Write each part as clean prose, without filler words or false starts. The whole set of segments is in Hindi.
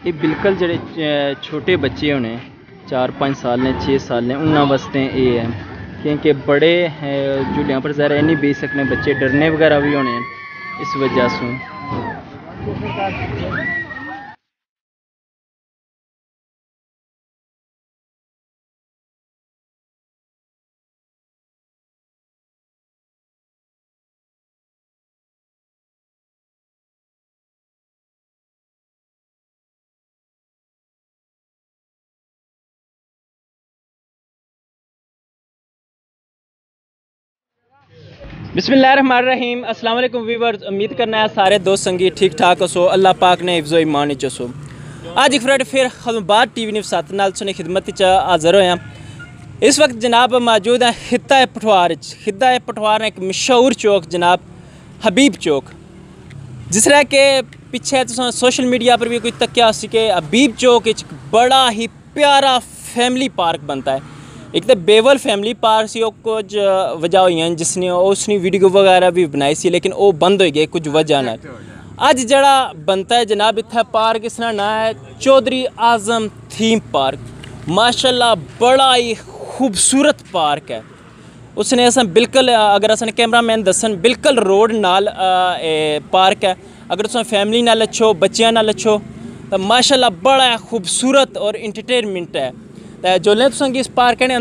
ये बिल्कुल जेह्ड़े छोटे बच्चे होने 4-5 साल ने 6 साल ने उन्होंने वास्ते ये है क्योंकि बड़े झूलियां पर ज़रा नहीं बेच सकने बच्चे डरने वगैरह भी होने इस वजह से। बिस्मिल्लाहिर्रहमानिर्रहीम, अस्सलाम वालेकुम व्यूअर्स। उम्मीद करना है सारे दोस्त संगी ठीक ठाक हो, अल्लाह पाक ने हिफ्ज़ो ईमान चसो। आज एक फ्रेंड फिर खदमबाद टीवी न्यूज़ 7 नाल सुनी खिदमत हाज़र होया। इस वक्त जनाब मौजूद है खित्ता पठवार। खित्ता पठवार एक मशहूर चौक जनाब हबीब चौक, जिस तरह के पिछे तुम सोशल मीडिया पर भी कोई तक्या कि हबीब चौक एक बड़ा ही प्यारा फैमिली पार्क बनता है। एक तो बेवल फैमिली पार्क से कुछ वजह हुई जिसने उसने वीडियो वगैरह भी बनाई सी, लेकिन वो बंद हो गए कुछ वजह न। अज जड़ा बनता है जनाब इतना पार्क, इसका नाम है चौधरी आज़म थीम पार्क। माशाल्लाह बड़ा ही खूबसूरत पार्क है। उसने अस बिल्कुल अगर अस कैमरामैन दसन बिल्कुल रोड नाल पार्क है। अगर तुम फैमिली नाल अच्छो बच्चों नाल अच्छो तो माशाल्लाह बड़ा खूबसूरत और इंटरटेनमेंट है। तो जोल्ले तुसें इस पार्क ने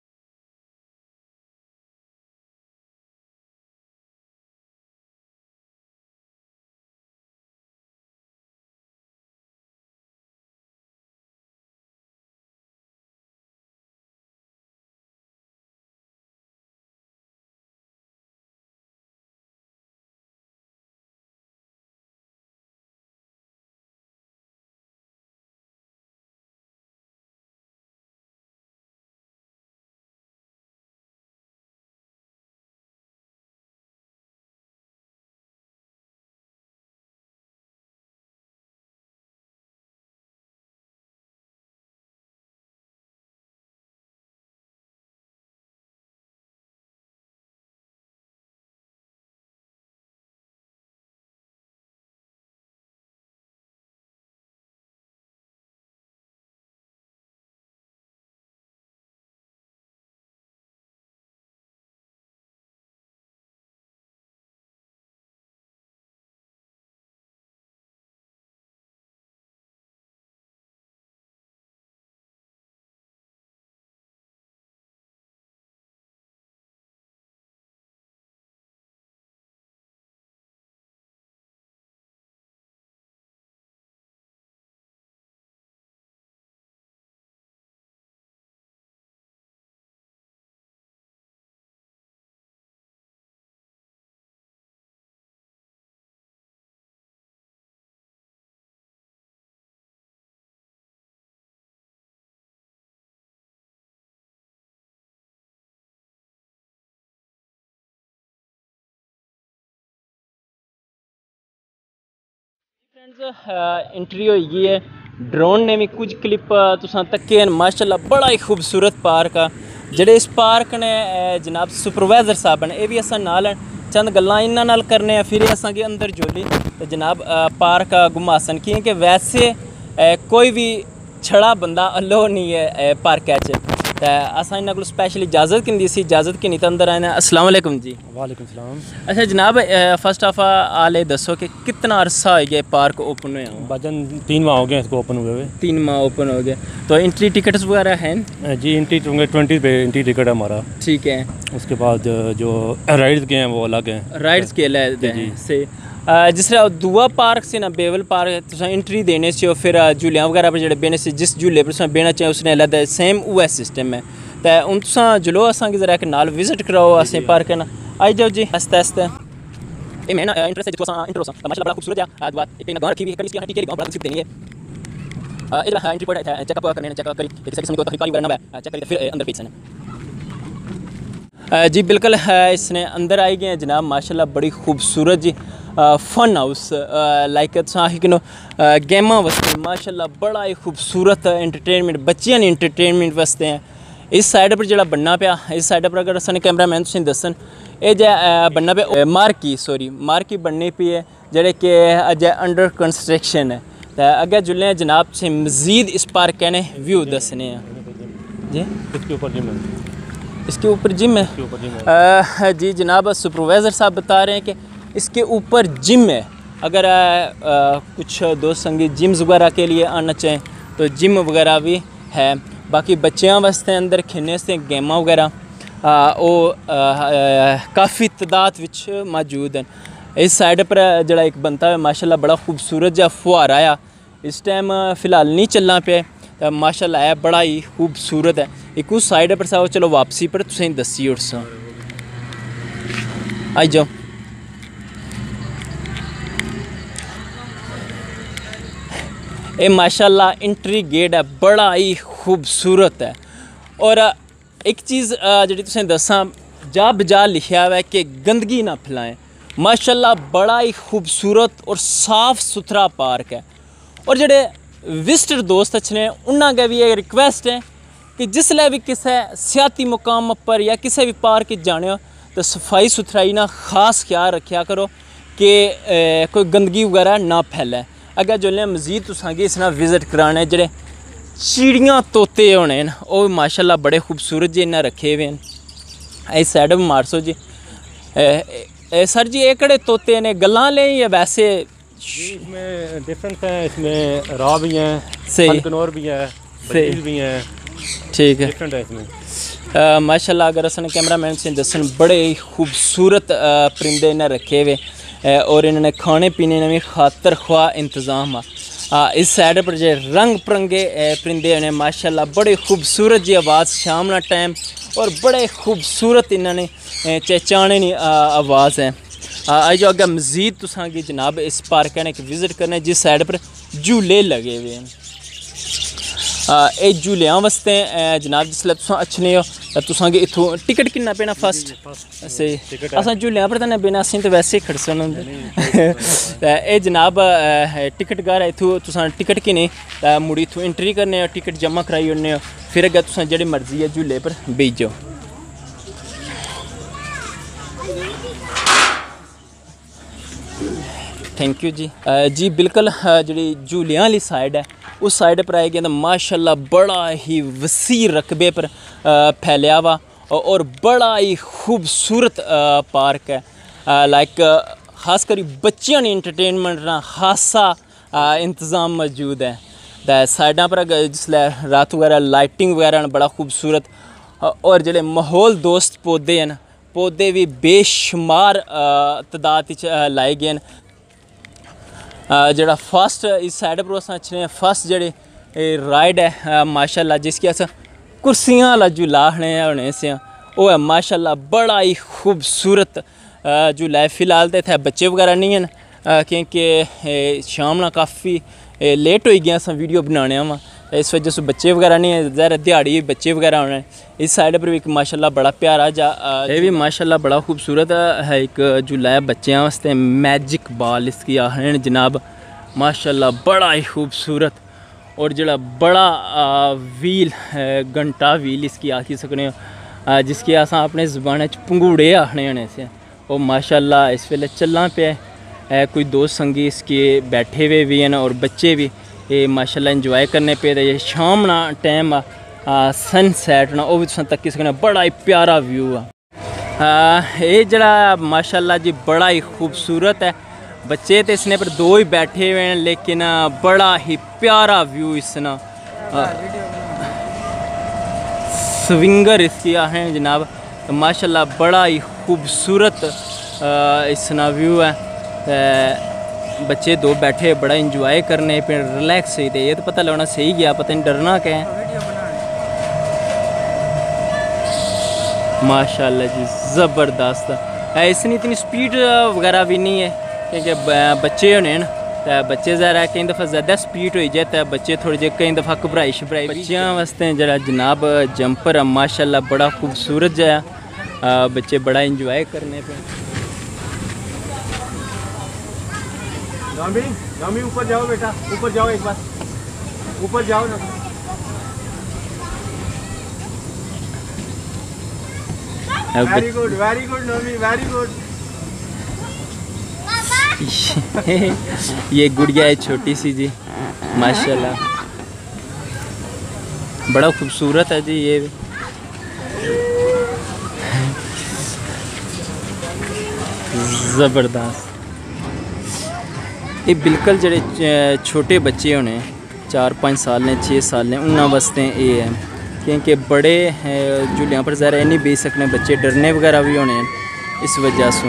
फ्रेंड्स एंट्री हो गई है। ड्रोन ने भी कुछ क्लिप तुसां तक्के माशाल्लाह बड़ा ही खूबसूरत पार्क आ। जेह्ड़े इस पार्क ने जनाब सुपरवाइजर साहब ने ये भी असां नाल चंद गल्लां इन्हां नाल करने फिर असां गे अंदर जोली तो जनाब पार्क घुमासन क्योंकि वैसे कोई भी छड़ा बंदा अलो नहीं है पार्क च। तो असां इन्हां कोल स्पैशल इजाज़त किंदी सी, इजाज़त किन्नी तो अंदर आए। अस्सलाम वालेकुम जी। वालेकुम सलाम। अच्छा जनाब फर्स्ट ऑफ ऑल ये दसो कि कितना अरसा हो गया पार्क ओपन हुआ? भाजन 3 माह हो गए इसको ओपन हुए हुए। 3 माह ओपन हो गए। तो एंट्री टिकट्स वगैरह हैं? जी एंट्री 20 पे एंट्री टिकट है हमारा। ठीक है। उसके बाद जो राइड्स के हैं वो अलग हैं। राइड्स के अलग हैं से जिस तरह दुआ पार्क से ना बेवल पार्क तुम एंट्री देने से और फिर झूलियां वगैरह पर जो बेने से जिस झूले पर तुम बेना चाहे उसने अलग सेम वो सिस्टम है। तो हूँ तुस जलो असा जरा एक नाल विजिट कराओ असें पार्क ना आई जाओ जी आस्ते आस्ते। ये मैं ना इंटरेस्ट है जिसको इंट्रो माशाल्लाह बड़ा खूबसूरत है। आज बात एक गांव रखी हुई है इसकी हटी के गांव बड़ा सिर्फ देनी है। इधर एंट्री पॉइंट है, चेकअप करने चेकअप करी किसी किस्म को तहकीकात करना है चेक करके फिर अंदर भेजना जी। बिल्कुल इसने अंदर आई गए हैं जनाब माशाल्लाह बड़ी खूबसूरत जी फन हाउस लाइक तुम गेमां वास्ते माशाल्लाह बड़ा ही खूबसूरत एंटरटेनमेंट बच्चियां ने एंटरटेनमेंट वास्ते हैं। इस साइड पर जो बनना पाया इस साइड पर अगर असें कैमरा मैन तुसें दसन ये जो बनना पे मार्की बननी पी है जेह्ड़े कि अजय अंडर कंस्ट्रक्शन है। तो अगे जुल्ले जनाब से मज़ीद इस पार्क ने व्यू दसने जी। इसके ऊपर जिम है, इसके ऊपर जिम है। इसके ऊपर जिम है। जी जनाब सुपरवाइज़र साहब बता रहे हैं कि इसके ऊपर जिम है। अगर कुछ दोस्त संगी जिम्स वगैरह के लिए आना चाहें तो जिम वगैरह भी है। बाकी बच्चों वास्ते अंदर खेलने से गेमां वगैरह वो काफ़ी तादाद विच मौजूद हैं। इस साइड पर जड़ा एक बनता है माशाल्लाह बड़ा खूबसूरत जा फुहारा आ, इस टाइम फ़िलहाल नहीं चलना पे, माशाल्लाह है बड़ा ही खूबसूरत है। एक उस साइड पर साओ चलो वापसी पर तुसें दसी उड़सा आई जाओ। ये माशाल्लाह एंट्री गेट है, बड़ा ही खूबसूरत है। और एक चीज़ जी तुसें दसां जा बजा लिखा हुआ है कि गंदगी ना फैलाएं। माशाल्लाह बड़ा ही खूबसूरत और साफ़ सुथरा पार्क है। और जेडे विजिटर दोस्त अच्छे उन्होंने अगर भी एक रिक्वेस्ट है कि जिसलै भी किसी सियाती मुकाम पर या किसी भी पार्क जाने हो तो सफाई सुथराई ना खास ख्याल रखा करो कि कोई गंदगी वगैरह ना फैले। अगर जो मज़ीद तुसांगी इसना विजिट कराने जेडे चिड़ियाँ तोते होने न वो माशाल्लाह बड़े खूबसूरत जी इन्हें रखे हुए हैं। इस साइड में मारसो जी। सर जी ये कड़े तोते ने गल्लां ले या वैसे? इसमें डिफरेंस है, इसमें रॉ भी हैं, सही कनौर भी है, बजीज भी हैं, ठीक है। डिफरेंट है इसमें। माशाल्लाह अगर असन कैमरा मैन से दसन बड़े ही खूबसूरत परिंदे इन्हें रखे हुए और इन्होंने खाने पीने में भी खातर ख्वाह इंतज़ाम इस साइड पर जो रंग बिरंगे परिंदे ने माशाल्लाह बड़े खूबसूरत जी आवाज़ शाम ना टाइम और बड़े खूबसूरत इन्होंने चहचाने की आवाज़ है। आई जो अगर मज़ीद तुसांगी जनाब इस पार्क ने एक विजिट करने जिस साइड पर झूले लगे हुए हैं। ये झूलियां वास्ते जनाब जिसलै तुसां अच्छने हो तो तुसांगी इत्थों टिकट किन्ना पैना फर्स्ट? सही असां झूलियां पर तो बिना असें तो वैसे ही खड़सन होंदे। ये जनाब टिकट घर है, इत्थों तुसां टिकट किने मुड़ी इत्थों एंट्री करने हो, टिकट जमा कराई ओड़ने हो, फिर अगर तुसां जेह्ड़ी मर्जी है झूले पर बेही जाओ। थैंक यू जी। जी बिल्कुल जी झूलियां वाली साइड है उस साइड पर आए गए तो माशाल्लाह बड़ा ही वसी रकबे पर फैलिया हुआ और बड़ा ही खूबसूरत पार्क है। लाइक खास कर बच्चों ने इंटरटेनमेंट ना खासा इंतज़ाम मौजूद है। तो साइडा पर जिसलै रात वगैरह लाइटिंग वगैरह बड़ा खूबसूरत और जेडे माहौल दोस्त पौधे हैं पौधे भी बेशुमार तादाद लाए गए हैं। जड़ा फर्स्ट इस साइड पर अस अच्छे फर्स्ट जेह्ड़ी राइड है माशाल्लाह जिसकी अस कुर्सियां वाला झूला होने से वो है माशाल्लाह बड़ा ही खूबसूरत झूला है। फ़िलहाल तो इत्थै बच्चे वगैरह नहीं हैं क्योंकि शाम ना काफ़ी लेट हो गया अस वीडियो बनाने वा इस वजह से बच्चे वगैरह नहीं है, ज़रा दिहाड़ी बच्चे वगैरह होने। इस साइड पर भी एक माशाल्लाह बड़ा प्यारा जा ये भी माशाल्लाह बड़ा खूबसूरत है एक झूला है बच्चों वास्ते, मैजिक बॉल इसकी आखने जनाब माशाल्लाह बड़ा ही खूबसूरत। और जड़ा बड़ा व्हील घंटा व्हील इसकी आखी सकने जिसकी अस अपने ज़बान पंगूड़े आखने होने से वो माशाल्लाह इस वेले चलना पे कोई दोस्त संगी इसके बैठे हुए भी हैं और बच्चे भी ये माशाल्लाह इंजॉय करने पे। ये शाम ना टाइम सनसैट ना वो भी तुम तक सकने बड़ा ही प्यारा व्यू है। ये जड़ा माशाल्लाह जी बड़ा ही खूबसूरत है। बच्चे तो इसने पर दो ही बैठे हुए हैं लेकिन बड़ा ही प्यारा व्यू इसना स्विंगर इसकी हैं जनाब तो माशाल्लाह बड़ा ही खूबसूरत इसना व्यू है। बच्चे दो बैठे बड़ा इंजॉय करने पे रिलैक्स ही थे। ये तो पता लगना सही गया, पता नहीं डरना क्या है। माशाल्लाह जी ज़बरदस्त है। इसनी इतनी स्पीड वगैरह भी नहीं है क्योंकि बच्चे होने न तो बच्चे ज़रा कई दफ़ा ज़्यादा स्पीड हो जाए तो बच्चे थोड़े जे कई दफ़ा घबराई शबराई। बच्चों वास्ते जरा जनाब जंपर माशाल्लाह बड़ा खूबसूरत जहा बच्चे बड़ा इंजॉय करने पे। गामी ऊपर जाओ बेटा, ऊपर जाओ एक बार, ऊपर जाओ ना। वेरी गुड नामी, वेरी गुड। ये गुड़िया है छोटी सी जी, माशाल्लाह बड़ा खूबसूरत है जी। ये ज़बरदस्त। ये बिल्कुल जड़े छोटे बच्चे होने 4-5 साल ने 6 साल ने उन्होंने वास्ते ये है, क्योंकि बड़े झूलियां पर ज़रा नहीं बेच सकने, बच्चे डरने वगैरह भी होने इस वजह से।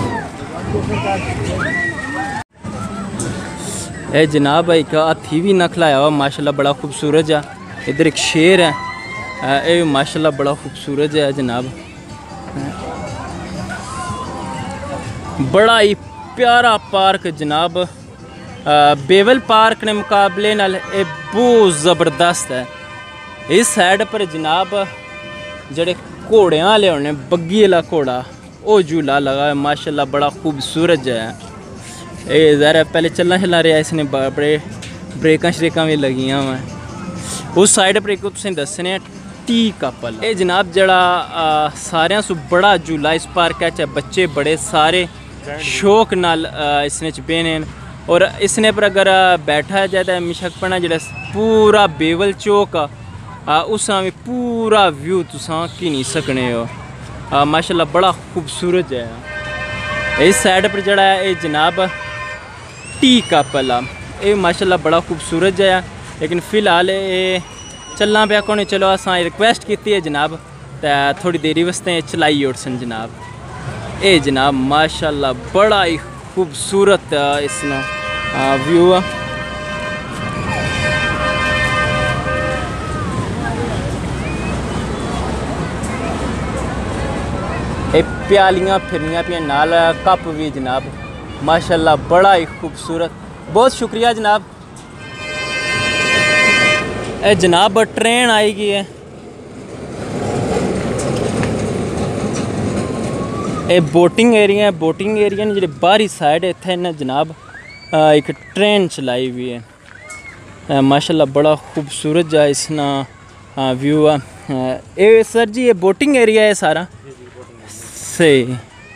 ए जनाब एक हाथी भी नखलाया हुआ माशाल्लाह बड़ा खूबसूरत है। इधर एक शेर है, ये माशाल्लाह बड़ा खूबसूरत है जनाब, बड़ा ही प्यारा पार्क जनाब। बेवल पार्क ने मुकाबले नाल ये बहुत ज़बरदस्त है। इस साइड पर जनाब जड़े घोड़े वाले होने बग्गी वाला घोड़ा वो झूला लगा है माशाल्लाह बड़ा खूबसूरत है। ये ज़रा पहले चलना चलना रहा, इसने बड़े ब्रेकां श्रेकां भी लगियां हुआ। उस साइड पर एक तुसें दस्सने टी कपल ये जनाब जड़ा सारियां सु बड़ा झूला इस पार्क च, बच्चे बड़े सारे शौक नाल इसने च बेने और इसने पर अगर बैठा जाए तो मिशकपना जड़ा पूरा बेवल चौक उस भी पूरा व्यू तुसां की नहीं सकने हो। माशाल्लाह बड़ा खूबसूरत है। इस साइड पर जड़ा है ये जनाब टी कपल ये माशाल्लाह बड़ा खूबसूरत है, लेकिन फ़िलहाल ये चलना पे कौन। चलो असा रिक्वेस्ट की है जनाब तो थोड़ी देरी वास्ते चलाई उठसन जनाब। ये जनाब माशाल्लाह बड़ा ही खूबसूरत इसना व्यू है। ये प्यालियाँ फिरनियाँ पियाँ नाल कप भी जनाब माशाल्लाह बड़ा ही खूबसूरत। बहुत शुक्रिया जनाब। ए जनाब ट्रेन आई गई है, ये बोटिंग एरिया है। बोटिंग एरिया ने जी बाहरी साइड इतने इन्हें जनाब एक ट्रेन चलाई हुई है माशाल्लाह बड़ा खूबसूरत जा इसना व्यू है। ये सर जी ये बोटिंग एरिया है सारा सही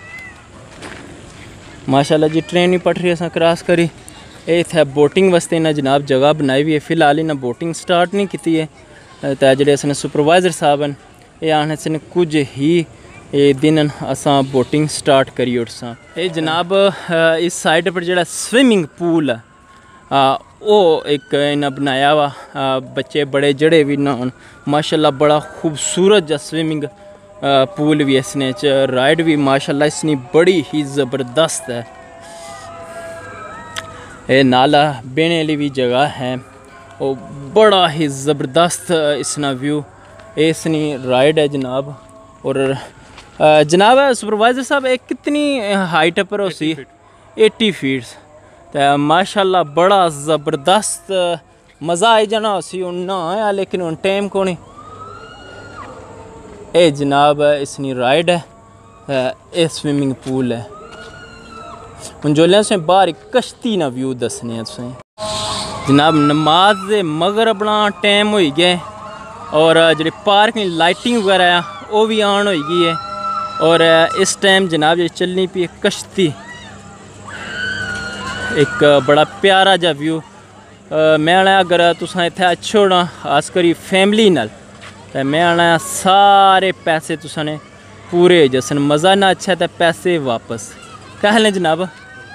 माशाल्लाह जी। ट्रेन ही पटरी अस क्रॉस करी, ये इतने बोटिंग वास्ते इन्हें जनाब जगह बनाई हुई है। फिलहाल इन्हें बोटिंग स्टार्ट नहीं की है, तो जोड़े असने सुपरवाइजर साहब हैं ये आने से कुछ ही ये दिन असा बोटिंग स्टार्ट करी उठसा। ये जनाब इस साइड पर जड़ा स्विमिंग पूल है वो एक इन्हें बनाया हुआ, बच्चे बड़े जड़े भी नहान माशाल्लाह बड़ा खूबसूरत जा स्विमिंग पूल भी इसने च। राइड भी माशाल्लाह इसनी बड़ी ही ज़बरदस्त है। ये नाला बेने वाली भी जगह है और बड़ा ही ज़बरदस्त इसना व्यू। इसनी राइड है जनाब। और जनाब सुपरवाइज़र साहब एक कितनी हाइट पर उसी 80 फीट तो माशाल्लाह बड़ा ज़बरदस्त मज़ा आई जाना उसी उन्ना आया, लेकिन उन टाइम को नहीं। ये जनाब इसनी राइड है, ये स्विमिंग पूल है। हूँ जोल्ले से बाहर एक कश्ती ना व्यू दसने जनाब। नमाज दे मगरब ना टाइम हो गया और जी पार्क में लाइटिंग वगैरह वो भी ऑन हो गई है। और इस टाइम जनाब ये चलनी पी कश्ती, एक बड़ा प्यारा जा व्यू। मैं आना अगर तुस इत्थे अच्छे होना खास करी फैमिली नाल तो मैं आना सारे पैसे तुसाने पूरे जसन। मज़ा ना अच्छा तो पैसे वापस कह लें जनाब।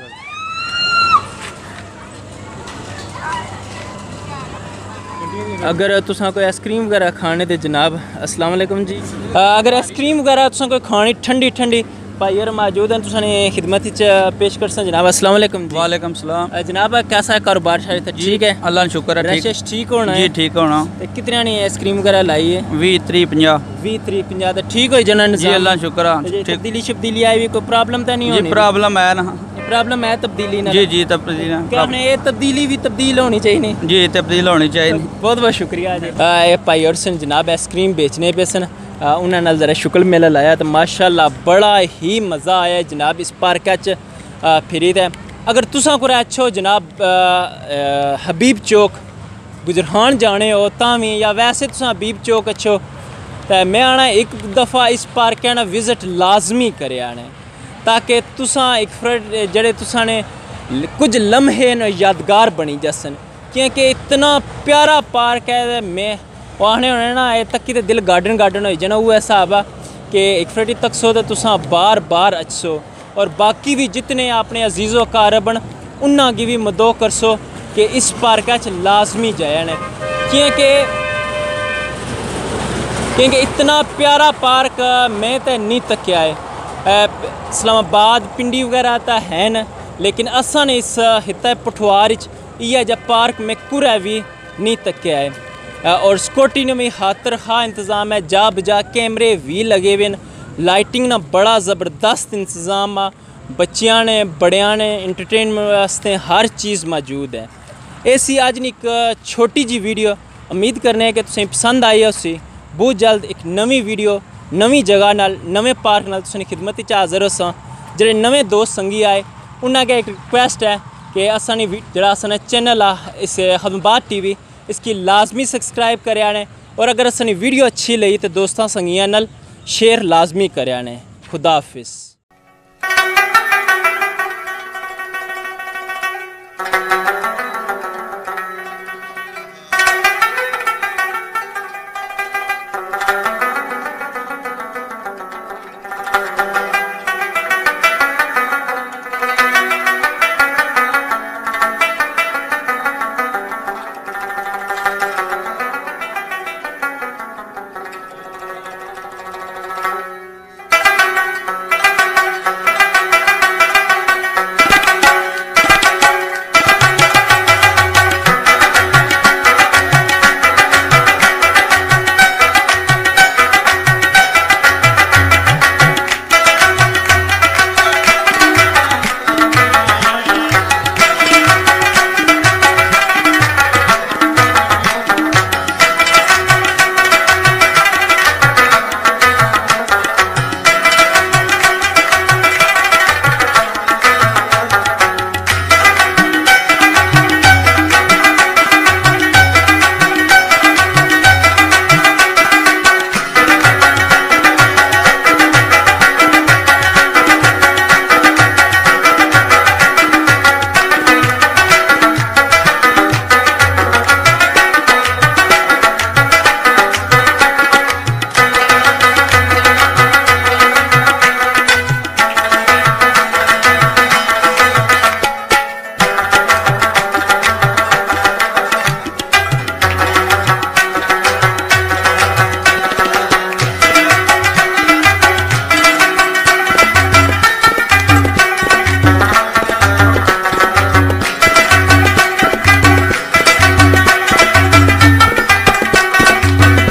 अगर तुसा कोई आइसक्रीम वगैरह खाने ते जनाब अस्सलाम वालेकुम जी, अगर आइसक्रीम वगैरह तुसा कोई खानी ठंडी ठंडी भाई यार मौजूद हैं तुसाने खिदमत पेश कर सन जनाब। अस्सलाम वालेकुम जी। वालेकुम सलाम जनाब कैसा है कारोबार शायद ठीक है? अल्लाह का शुक्र है ठीक होना जी है ठीक होना। कितने ने आइसक्रीम वगैरह लाई है? 20 30 50 20 30 50 तो ठीक हो जाना जी अल्लाह का शुक्र है। तब्दीली शब्दीली आई हुई कोई प्रॉब्लम तो नहीं जी होनी? प्रॉब्लम है ना, प्रॉब्लम है तब्दीली ना? जी जी तब्दील क्या आपने ये तब्दीली भी तब्दील होनी चाहिए? जी तब्दील होनी चाहिए। बहुत बहुत शुक्रिया जी। ये भाई और सन जनाब आइसक्रीम बेचने पे सन, उन्होंने ज़रा शुक्ल मेला लाया तो माशाल्लाह बड़ा ही मज़ा आया जनाब इस पार्क च फिरी ते। अगर तुसा को अच्छो जनाब हबीब चौक गुजरहान जाने हो तां या वैसे तुसा हबीब चौक अच्छो तो मैं आना एक दफ़ा इस पार्क ना विजिट लाजमी करे आने, ताकि तुसा एक जड़े तुसा ने कुछ लम्हे न यादगार बनी जसन, क्योंकि इतना प्यारा पार्क है। मैं आखने होने ना एह् तक्की ते दिल गार्डन गार्डन हो जाना। वो हिसाब है कि एक फटी तकसो तो तुसां बार बार अच्छो, और बाकी भी जितने अपने अजीज़ो कारबन उन्ना की भी मदो करसो कि इस पार्क च लाजमी जान, क्योंकि इतना प्यारा पार्क मैं तो नहीं तक्या है। इस्लामाबाद पिंडी वगैरह तो है न, लेकिन असा ने इस हिता पठवार इया जा पार्क में कुरै भी नहीं तक्या है। और सिक्योरिटी ने भी खातर खा इंतज़ाम है, जा बजा कैमरे भी लगे हुए हैं, लाइटिंग ना बड़ा ज़बरदस्त इंतज़ाम आ, बच्चियां ने बड़ियां ने इंटरटेनमेंट वास्ते हर चीज़ मौजूद है। ऐसी अज एक छोटी जी वीडियो, उम्मीद करने हैं कि तुसें पसंद आई है। उसी बहुत जल्द एक नवी वीडियो नवी जगह नाल नवे पार्क नाल तुसें खिदमत च हाज़र होसां। जेह्ड़े नवे दोस्त संगी आए उन्हें अगर एक रिक्वेस्ट है कि असानी जरा असा चैनल आ इस खदमबाद TV इसकी लाजमी सब्सक्राइब करे आने, और अगर असानी वीडियो अच्छी लगी तो दोस्तों संगियां नाल शेयर लाजमी करे आने। खुदा हाफिज़।